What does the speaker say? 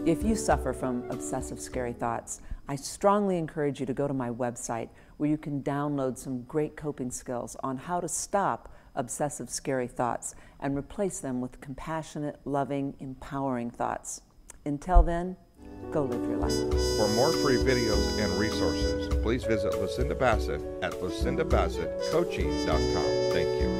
If you suffer from obsessive scary thoughts, I strongly encourage you to go to my website where you can download some great coping skills on how to stop obsessive scary thoughts and replace them with compassionate, loving, empowering thoughts. Until then, go live your life. For more free videos and resources, please visit Lucinda Bassett at lucindabassettcoaching.com. Thank you.